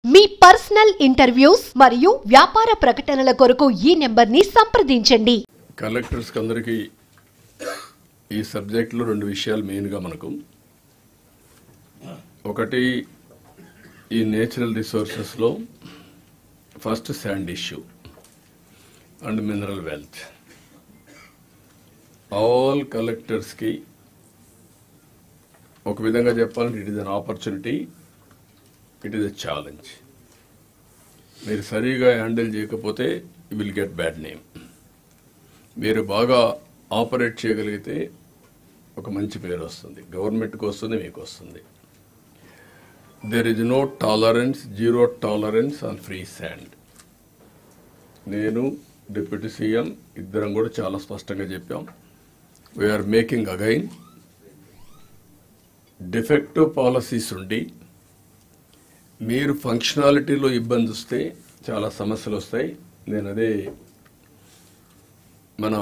మీ personal interviews మరియు వ్యాపార ప్రకటనల కొరకు ఈ నెంబర్ని సంప్రదించండి. కలెక్టర్స్ అందరికీ ఈ సబ్జెక్టులో రెండు విషయాలు మెయిన్గా మనకు ఒకటి ఈ నేచురల్ రిసోర్సెస్లో first sand issue and mineral wealth. All కలెక్టర్స్కి ఒక విధంగా చెప్పాలంటే it is an opportunity, it is a challenge. మీరు సరిగా హ్యాండిల్ చేయకపోతే you will get bad name. మీరు బాగా ఆపరేట్ చేయగలిగితే ఒక మంచి పేరు వస్తుంది, గవర్నమెంట్కి వస్తుంది, మీకు వస్తుంది. There is no tolerance, zero tolerance on free sand. నేను డిప్యూటీ సీఎం ఇద్దరం కూడా చాలా స్పష్టంగా చెప్పాం. We're making again defective policies ఉండి మీరు ఫంక్షనాలిటీలో ఇబ్బంది వస్తే చాలా సమస్యలు వస్తాయి. నేను అదే మన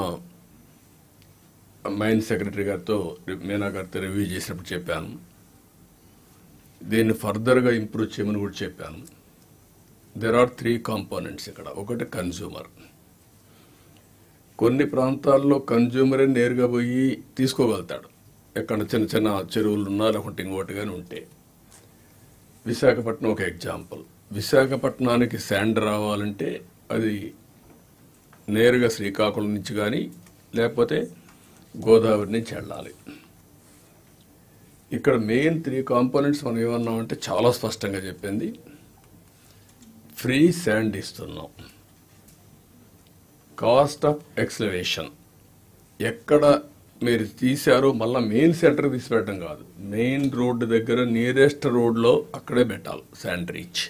మైన్ సెక్రటరీ గారితో మీనా గారితో రివ్యూ చేసినప్పుడు చెప్పాను. దీన్ని ఫర్దర్గా ఇంప్రూవ్ చేయమని కూడా చెప్పాను. దెర్ ఆర్ 3 కాంపోనెంట్స్ ఇక్కడ. ఒకటి కన్జ్యూమర్. కొన్ని ప్రాంతాల్లో కన్జ్యూమరే నేరుగా పోయి తీసుకోగలుగుతాడు, ఎక్కడ చిన్న చిన్న చెరువులు ఉన్నా లేకుంటే ఇంకోటి కానీ ఉంటే. విశాఖపట్నం ఒక ఎగ్జాంపుల్. విశాఖపట్నానికి శాండ్ రావాలంటే అది నేరుగా శ్రీకాకుళం నుంచి కానీ లేకపోతే గోదావరి నుంచి వెళ్ళాలి. ఇక్కడ మెయిన్ 3 కాంపోనెంట్స్ మనం ఏమన్నామంటే చాలా స్పష్టంగా చెప్పింది. ఫ్రీ శాండ్ ఇస్తున్నాం. కాస్ట్ ఆఫ్ ఎక్స్కవేషన్ ఎక్కడ మీరు తీశారో మళ్ళీ మెయిన్ సెంటర్కి తీసిపెట్టడం కాదు, మెయిన్ రోడ్డు దగ్గర నియరెస్ట్ రోడ్లో అక్కడే పెట్టాలి శాండ్ రీచ్.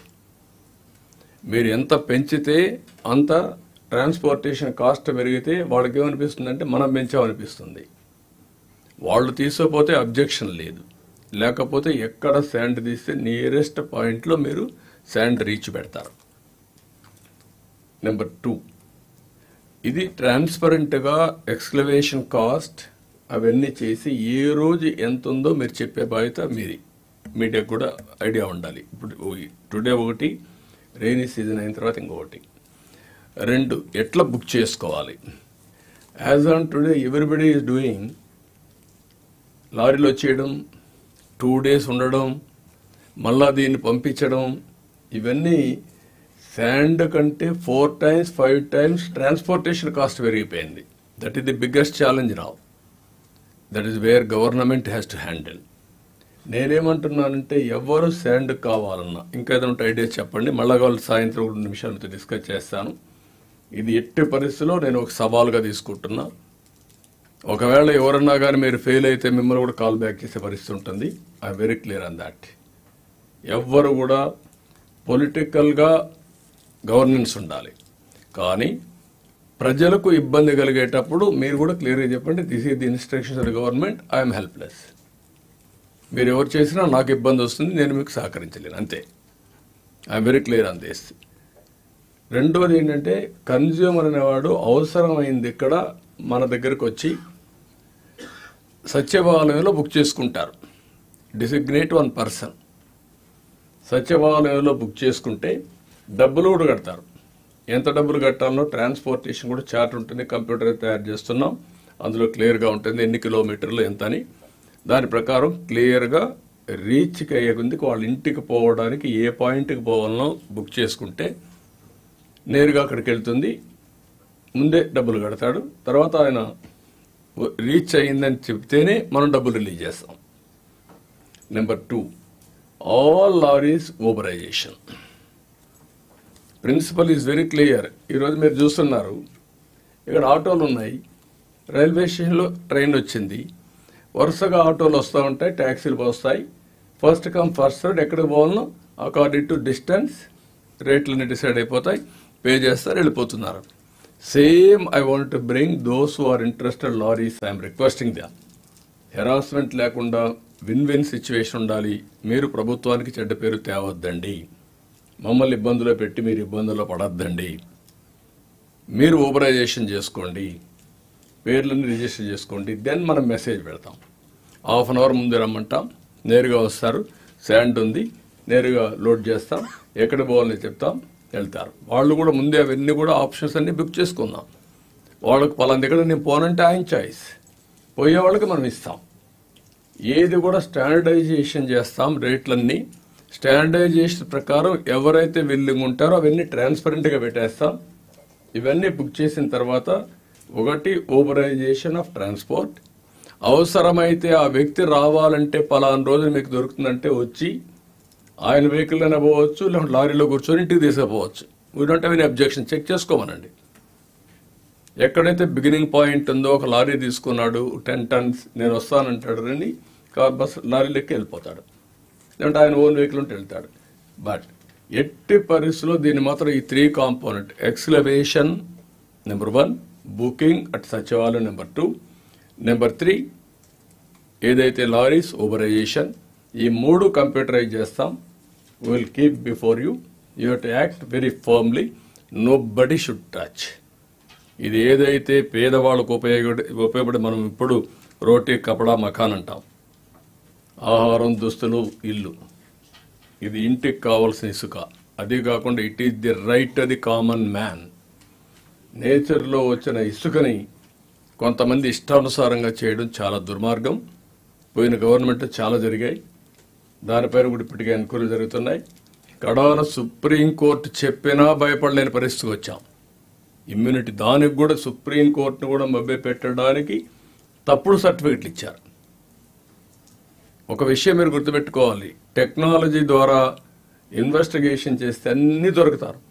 మీరు ఎంత పెంచితే అంత ట్రాన్స్పోర్టేషన్ కాస్ట్ పెరిగితే వాళ్ళకి ఏమనిపిస్తుందంటే మనం పెంచామనిపిస్తుంది. వాళ్ళు తీసుకోపోతే అబ్జెక్షన్ లేదు, లేకపోతే ఎక్కడ శాండ్ తీస్తే నియరెస్ట్ పాయింట్లో మీరు శాండ్ రీచ్ పెడతారు. నెంబర్ 2, ఇది ట్రాన్స్పరెంట్గా ఎక్స్కవేషన్ కాస్ట్ అవన్నీ చేసి ఏ రోజు ఎంత ఉందో మీరు చెప్పే బాధ్యత మీది. మీడియాకు కూడా ఐడియా ఉండాలి. ఇప్పుడు టుడే ఒకటి, రెయినీ సీజన్ అయిన తర్వాత ఇంకొకటి. 2, ఎట్లా బుక్ చేసుకోవాలి. As on today everybody is doing లారీలో వచ్చేయడం, 2 days ఉండడం, మళ్ళా దీన్ని పంపించడం. ఇవన్నీ శాండ్ కంటే 4 times 5 times ట్రాన్స్పోర్టేషన్ కాస్ట్ పెరిగిపోయింది. That is the biggest challenge now. That is where government has to handle. నేనేమంటున్నానంటే ఎవరు శాండ్ కావాలన్నా ఇంకా ఏదైనా ఐడియాస్ చెప్పండి. మళ్ళా వాళ్ళు సాయంత్రం 2 నిమిషాలతో డిస్కస్ చేస్తాను. ఇది ఎట్టి పరిస్థితిలో నేను ఒక సవాల్గా తీసుకుంటున్నా. ఒకవేళ ఎవరన్నా కానీ మీరు ఫెయిల్ అయితే మిమ్మల్ని కూడా కాల్ బ్యాక్ చేసే పరిస్థితి ఉంటుంది. I'm very clear on that. ఎవ్వరు కూడా పొలిటికల్గా గవర్నెన్స్ ఉండాలి, కానీ ప్రజలకు ఇబ్బంది కలిగేటప్పుడు మీరు కూడా క్లియర్గా చెప్పండి, this is the instructions of the government, I'm helpless. మీరు ఎవరు చేసినా నాకు ఇబ్బంది వస్తుంది, నేను మీకు సహకరించలేను, అంతే. I'm very clear on this. రెండోది ఏంటంటే కన్జ్యూమర్ అనేవాడు అవసరమైంది ఇక్కడ మన దగ్గరకు వచ్చి సచివాలయంలో బుక్ చేసుకుంటారు. డిసిగ్నేట్ 1 person సచివాలయంలో బుక్ చేసుకుంటే డబ్బులు కూడా కడతారు. ఎంత డబ్బులు కట్టాలనో ట్రాన్స్పోర్టేషన్ కూడా చార్ట్ ఉంటుంది, కంప్యూటర్ తయారు చేస్తున్నాం, అందులో క్లియర్గా ఉంటుంది ఎన్ని కిలోమీటర్లు ఎంత అని. దాని ప్రకారం క్లియర్గా రీచ్కి అయ్యేకుంది వాళ్ళ ఇంటికి పోవడానికి ఏ పాయింట్కి పోవాలనో బుక్ చేసుకుంటే నేరుగా అక్కడికి వెళ్తుంది. ముందే డబ్బులు కడతాడు, తర్వాత ఆయన రీచ్ అయ్యిందని చెప్తేనే మనం డబ్బులు రిలీజ్ చేస్తాం. Number 2, all lorries uberization. Principle is very clear. ఈరోజు మీరు చూస్తున్నారు ఇక్కడ ఆటోలు ఉన్నాయి, రైల్వే స్టేషన్లో ట్రైన్ వచ్చింది, వరుసగా ఆటోలు వస్తూ ఉంటాయి, ట్యాక్సీలు వస్తాయి. ఫస్ట్ కమ్ ఫస్ట్ సర్వ్, ఎక్కడికి పోవాలనో అకార్డింగ్ టు డిస్టెన్స్ రేట్లన్నీ డిసైడ్ అయిపోతాయి, పే చేస్తారు, వెళ్ళిపోతున్నారు. Same I want to bring those who are interested lorries. I'm requesting them. Harassment లేకుండా విన్ విన్ సిచ్యువేషన్ ఉండాలి. మీరు ప్రభుత్వానికి చెడ్డ పేరు తేవద్దండి, మమ్మల్ని ఇబ్బందులో పెట్టి మీరు ఇబ్బందుల్లో పడద్దండి. మీరు ఊబరైజేషన్ చేసుకోండి, పేర్లను రిజిస్టర్ చేసుకోండి, దెన్ మనం మెసేజ్ పెడతాం. హాఫ్ అన్ అవర్ ముందే రమ్మంటాం, నేరుగా వస్తారు, శాండ్ ఉంది, నేరుగా లోడ్ చేస్తాం, ఎక్కడ పోవాలని చెప్తాం, వెళ్తారు. వాళ్ళు కూడా ముందే అవన్నీ కూడా ఆప్షన్స్ అన్నీ బుక్ చేసుకుందాం. వాళ్ళకు పలానా దగ్గర నేను పోనంటే ఆయన చాయిస్, పోయే వాళ్ళకి మనం ఇస్తాం. ఏది కూడా స్టాండర్డైజేషన్ చేస్తాం. రేట్లన్నీ స్టాండర్డైజేషన్ ప్రకారం ఎవరైతే విల్లింగ్ ఉంటారో అవన్నీ ట్రాన్స్పరెంట్గా పెట్టేస్తాం. ఇవన్నీ బుక్ చేసిన తర్వాత ఒకటి ఊబరైజేషన్ ఆఫ్ ట్రాన్స్పోర్ట్. అవసరమైతే ఆ వ్యక్తి రావాలంటే పలానా రోజు మీకు దొరుకుతుందంటే వచ్చి ఆయన వెహికల్ అయినా పోవచ్చు, లేకుంటే లారీలో కూర్చొని ఇంటికి తీసుకుపోవచ్చు. We don't have any objection. Check చేసుకోమనండి. ఎక్కడైతే బిగినింగ్ పాయింట్ ఉందో, ఒక లారీ తీసుకున్నాడు 10 tons నేను వస్తానంటాడు, రండి కార్ బస్ లారీలెక్కి వెళ్ళిపోతాడు, లేదంటే ఆయన ఓన్ వెహికల్ ఉంటే వెళ్తాడు. బట్ ఎట్టి పరిస్థితుల్లో దీన్ని మాత్రం ఈ 3 component excavation number 1, booking at Sachivalayam number 2, number 3 ఏదైతే లారీస్ ఊబరైజేషన్, ఈ 3 కంప్యూటరైజ్ చేస్తాం. Will keep before you. You have to act very firmly. Nobody should touch. ఇది ఏదైతే పేదవాళ్ళకు ఉపయోగపడి మనం ఇప్పుడు రోటీ కపడా మకాన్ అంటాం, ఆహారం, దుస్తులు, ఇల్లు, ఇది ఇంటికి కావాల్సిన ఇసుక. అది కాకుండా it is the right the common man. నేచర్లో వచ్చిన ఇసుకని కొంతమంది ఇష్టానుసారంగా చేయడం చాలా దుర్మార్గం. పోయిన గవర్నమెంట్ చాలా జరిగాయి. దానిపైన కూడా ఇప్పటికే ఎంక్వైరీలు జరుగుతున్నాయి. కడాన సుప్రీంకోర్టు చెప్పినా భయపడలేని పరిస్థితికి వచ్చాం. ఇమ్యూనిటీ, దానికి కూడా సుప్రీంకోర్టును కూడా మభ్య పెట్టడానికి తప్పుడు సర్టిఫికెట్లు ఇచ్చారు. ఒక విషయం మీరు గుర్తుపెట్టుకోవాలి, టెక్నాలజీ ద్వారా ఇన్వెస్టిగేషన్ చేస్తే అన్నీ దొరుకుతారు,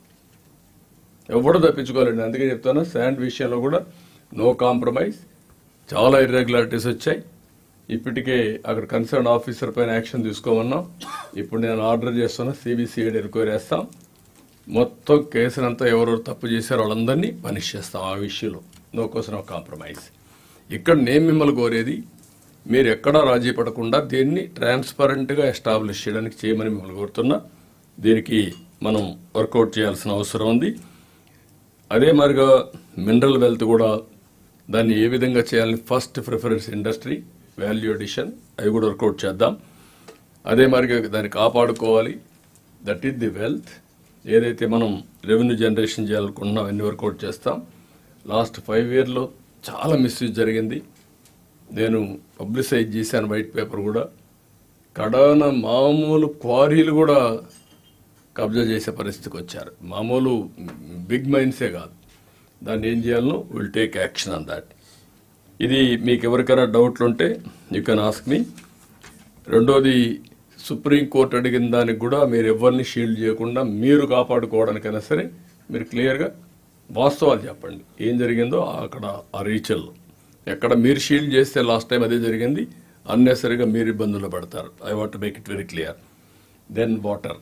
ఎవడో తప్పించుకోలేండి. అందుకే చెప్తాను, శాండ్ విషయంలో కూడా నో కాంప్రమైజ్. చాలా ఇర్రెగ్యులారిటీస్ వచ్చాయి. ఇప్పటికే అక్కడ కన్సర్న్ ఆఫీసర్ పైన యాక్షన్ తీసుకోమన్నాం. ఇప్పుడు నేను ఆర్డర్ చేస్తున్నా, సిబిసిఐడి ఎంక్వైరీ చేస్తాం. మొత్తం కేసునంతా ఎవరెవరు తప్పు చేశారో వాళ్ళందరినీ పనిష్ చేస్తాం. ఆ విషయంలో నో క్వశ్చన్ ఆఫ్ కాంప్రమైజ్. ఇక్కడ నేను మిమ్మల్ని కోరేది, మీరు ఎక్కడా రాజీ పడకుండా దీన్ని ట్రాన్స్పరెంట్గా ఎస్టాబ్లిష్ చేయమని మిమ్మల్ని కోరుతున్నా. దీనికి మనం వర్కౌట్ చేయాల్సిన అవసరం ఉంది. అదే మరిగా మినరల్ వెల్త్ కూడా దాన్ని ఏ విధంగా చేయాలని first preference industry, value addition, అవి కూడా వర్కౌట్ చేద్దాం. అదే మరిగా దాన్ని కాపాడుకోవాలి. That is the wealth. ఏదైతే మనం రెవెన్యూ జనరేషన్ చేయాలనుకుంటున్నాం అన్ని వర్కౌట్ చేస్తాం. లాస్ట్ 5 yearsలో చాలా మిస్యూజ్ జరిగింది. నేను పబ్లిసైజ్ చేశాను వైట్ పేపర్ కూడా. కడాన మామూలు క్వారీలు కూడా కబ్జా చేసే పరిస్థితికి వచ్చారు. మామూలు బిగ్ మైన్సే కాదు. దాన్ని ఏం చేయాలనో will take action on that. ఇది మీకు ఎవరికైనా డౌట్లు ఉంటే యూ కెన్ ఆస్క్ మీ. రెండోది, సుప్రీంకోర్టు అడిగిన దానికి కూడా మీరు ఎవరిని షీల్డ్ చేయకుండా మీరు కాపాడుకోవడానికైనా సరే మీరు క్లియర్గా వాస్తవాలు చెప్పండి. ఏం జరిగిందో అక్కడ ఆ రీచల్లో ఎక్కడ మీరు షీల్డ్ చేస్తే లాస్ట్ టైం అదే జరిగింది, అన్నెసరిగా మీరు ఇబ్బందులు పడతారు. I want to make it very clear. Then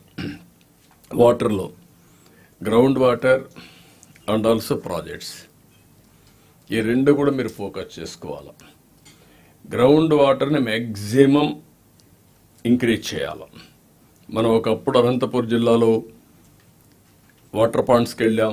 వాటర్లో ground water and also projects, ఈ 2 కూడా మీరు ఫోకస్ చేసుకోవాలి. గ్రౌండ్ వాటర్ని మ్యాక్సిమం ఇంక్రీజ్ చేయాలి. మనం ఒకప్పుడు అనంతపూర్ జిల్లాలో వాటర్ పాయింట్స్కి వెళ్ళాం,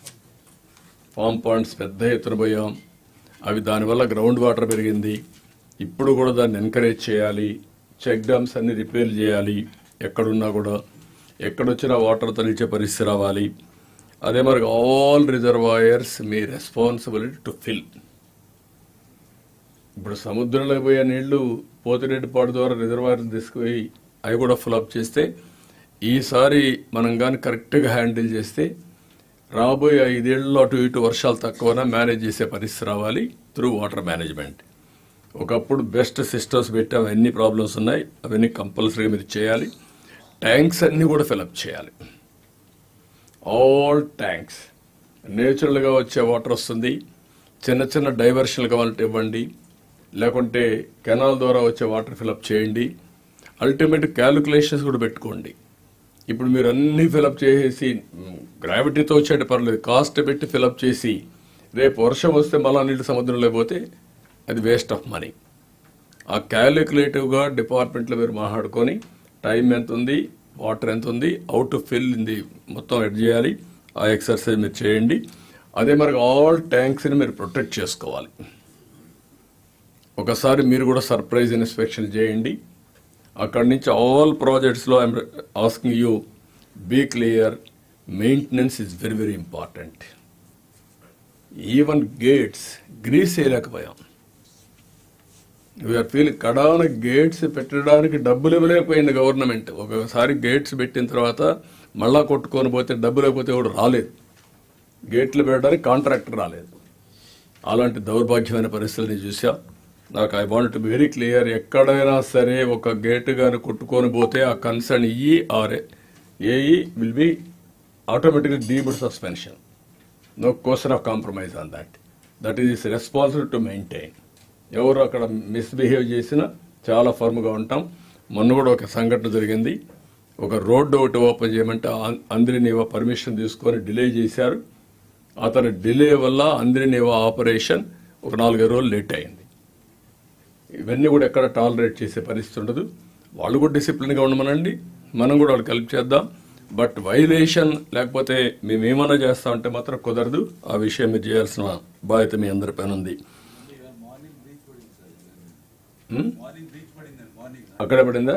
ఫామ్ పాయింట్స్ పెద్ద ఎత్తున పోయాం. అవి దానివల్ల గ్రౌండ్ వాటర్ పెరిగింది. ఇప్పుడు కూడా దాన్ని ఎంకరేజ్ చేయాలి. చెక్ డ్యామ్స్ అన్ని రిపేర్ చేయాలి. ఎక్కడున్నా కూడా ఎక్కడొచ్చినా వాటర్తో నిలిచే పరిస్థితి రావాలి. అదే మరి ఆల్ రిజర్వాయర్స్ మీ రెస్పాన్సిబిలిటీ టు ఫిల్. ఇప్పుడు సముద్రంలో పోయే నీళ్లు పోతిరెడ్డిపాడు ద్వారా రిజర్వాయర్లు తీసుకుపోయి అవి కూడా ఫుల్అప్ చేస్తే, ఈసారి మనం కానీ కరెక్ట్గా హ్యాండిల్ చేస్తే రాబోయే 5 ఏళ్లలో అటు ఇటు వర్షాలు తక్కువనా మేనేజ్ చేసే పరిస్థితి రావాలి త్రూ వాటర్ మేనేజ్మెంట్. ఒకప్పుడు బెస్ట్ సిస్టమ్స్ పెట్టాం, ఎన్ని ప్రాబ్లమ్స్ ఉన్నాయి అవన్నీ కంపల్సరీగా మీరు చేయాలి. ట్యాంక్స్ అన్నీ కూడా ఫిల్అప్ చేయాలి. ఆల్ ట్యాంక్స్ నేచురల్గా వచ్చే వాటర్ వస్తుంది. చిన్న చిన్న డైవర్షన్లు కావాలంటే ఇవ్వండి, లేకుంటే కెనాల్ ద్వారా వచ్చే వాటర్ ఫిల్అప్ చేయండి. అల్టిమేట్ క్యాలిక్యులేషన్స్ కూడా పెట్టుకోండి. ఇప్పుడు మీరు అన్నీ ఫిల్అప్ చేసేసి గ్రావిటీతో వచ్చేట పర్లేదు, కాస్ట్ పెట్టి ఫిల్అప్ చేసి రేపు వర్షం వస్తే మళ్ళా నీళ్ళు సముద్రంలో పోతే అది వేస్ట్ ఆఫ్ మనీ. ఆ క్యాలిక్యులేటివ్గా డిపార్ట్మెంట్లో మీరు మాట్లాడుకొని టైం ఎంత ఉంది, వాటర్ ఎంత ఉంది, హౌ టు ఫిల్ ఇది మొత్తం ఎడ్ చేయాలి. ఆ ఎక్సర్సైజ్ మీరు చేయండి. అదే మరి ఆల్ ట్యాంక్స్ని మీరు ప్రొటెక్ట్ చేసుకోవాలి. ఒకసారి మీరు కూడా సర్ప్రైజ్ ఇన్స్పెక్షన్ చేయండి. అక్కడి నుంచి ఆల్ ప్రాజెక్ట్స్లో I'm asking you be clear, maintenance is very very important. Even gates grease చేయలేకపోయాం. వీఆర్ ఫీల్ కడాన గేట్స్ పెట్టడానికి డబ్బులు ఇవ్వలేకపోయింది గవర్నమెంట్. ఒకసారి గేట్స్ పెట్టిన తర్వాత మళ్ళా కొట్టుకొని పోతే డబ్బులు లేకపోతే ఎవడు రాలేదు, గేట్లు పెట్టడానికి కాంట్రాక్టర్ రాలేదు. అలాంటి దౌర్భాగ్యమైన పరిస్థితులని చూసా. నాకు I want to be very clear, ఎక్కడైనా సరే ఒక గేటు కానీ కొట్టుకొని పోతే ఆ concern AE will be automatically deemed suspension. No question of compromise on that is responsible to maintain. ఎవరు అక్కడ మిస్బిహేవ్ చేసినా చాలా ఫర్మ్గా ఉంటాం. మొన్న కూడా ఒక సంఘటన జరిగింది. ఒక రోడ్డు ఒకటి ఓపెన్ చేయమంటే అంద్రినీవా పర్మిషన్ తీసుకొని డిలే చేశారు. అతని డిలే వల్ల అంద్రినీవా ఆపరేషన్ ఒక 4-5 రోజులు లేట్ అయింది. ఇవన్నీ కూడా ఎక్కడ టాలరేట్ చేసే పరిస్థితి ఉండదు. వాళ్ళు కూడా డిసిప్లిన్గా ఉండమనండి, మనం కూడా వాళ్ళకి హెల్ప్ చేద్దాం. బట్ వైలేషన్ లేకపోతే మేమేమన్నా చేస్తామంటే మాత్రం కుదరదు. ఆ విషయం మీరు చేయాల్సిన బాధ్యత మీ అందరి పైన ఉంది. అక్కడే పడిందా?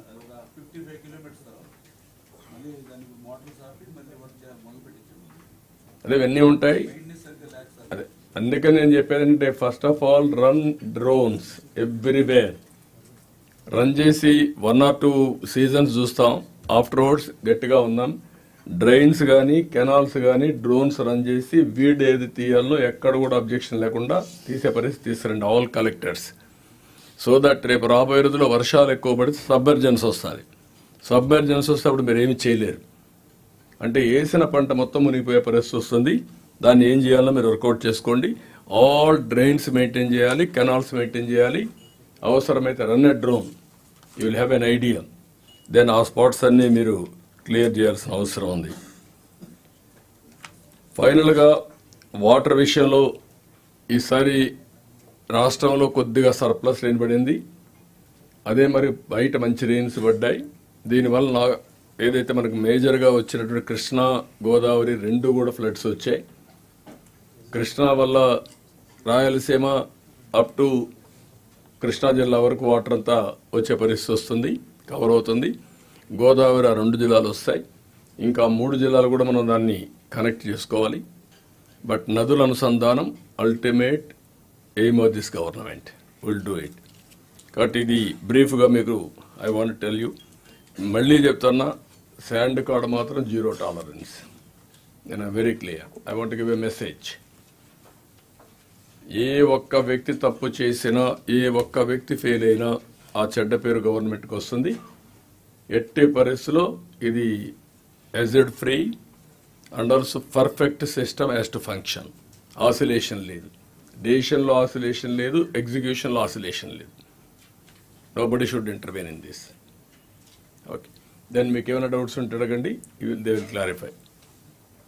అదే ఇవన్నీ ఉంటాయి. అదే అందుకని నేను చెప్పేదంటే first of all run drones everywhere. Run చేసి 1 or 2 సీజన్స్ చూస్తాం. ఆఫ్టర్వర్డ్స్ గట్టిగా ఉందాం. డ్రైన్స్ కానీ కెనాల్స్ కానీ డ్రోన్స్ రన్ చేసి వీడ్ ఏది తీయాలో ఎక్కడ కూడా అబ్జెక్షన్ లేకుండా తీసే పరిస్థితి తీసుకురండి ఆల్ కలెక్టర్స్. సో దట్ రేపు రాబోయే రోజుల్లో వర్షాలు ఎక్కువ పడితే సబ్మెర్జెన్స్ వస్తుంది. సబ్మెర్జెన్స్ వస్తే అప్పుడు మీరు ఏమి చేయలేరు. అంటే వేసిన పంట మొత్తం మునిగిపోయే పరిస్థితి వస్తుంది. దాన్ని ఏం చేయాలో మీరు వర్కౌట్ చేసుకోండి. ఆల్ డ్రైన్స్ మెయింటైన్ చేయాలి, కెనాల్స్ మెయింటైన్ చేయాలి. అవసరమైతే run a drone, you will have an idea. Then ఆ స్పాట్స్ అన్నీ మీరు క్లియర్ చేయాల్సిన అవసరం ఉంది. ఫైనల్గా వాటర్ విషయంలో ఈసారి రాష్ట్రంలో కొద్దిగా సర్ప్లస్ రెయిన్ పడింది. అదే మరి బయట మంచి రెయిన్స్ పడ్డాయి. దీనివల్ల ఏదైతే మనకు మేజర్గా వచ్చినటువంటి కృష్ణా గోదావరి 2 కూడా ఫ్లడ్స్ వచ్చాయి. కృష్ణా వల్ల రాయలసీమ అప్ టు కృష్ణా జిల్లా వరకు వాటర్ అంతా వచ్చే పరిస్థితి వస్తుంది, కవర్ అవుతుంది. గోదావరి 2 జిల్లాలు వస్తాయి. ఇంకా 3 జిల్లాలు కూడా మనం దాన్ని కనెక్ట్ చేసుకోవాలి. బట్ నదుల అనుసంధానం ultimate aim of this government, will do it. కాబట్టి ఇది బ్రీఫ్గా మీకు ఐ వాంట్ టెల్ యూ. మళ్ళీ చెప్తున్నా, శాండ్ కార్డ్ మాత్రం 0 టాలరెన్స్. నేను very clear. I want give a message. ఏ ఒక్క వ్యక్తి తప్పు చేసినా, ఏ ఒక్క వ్యక్తి ఫెయిల్ అయినా ఆ చెడ్డ పేరు గవర్నమెంట్కి వస్తుంది. ఎట్టి పరిస్థితిలో ఇది ఎజెడ్ free and also perfect system has to function. Oscillation లేదు, డెసిషన్లో ఆసిలేషన్ లేదు, ఎగ్జిక్యూషన్లో ఆసిలేషన్ లేదు. Nobody should intervene in this. Okay, then మీకు ఏమైనా డౌట్స్ ఉంటే అడగండి, దే విల్ క్లారిఫై.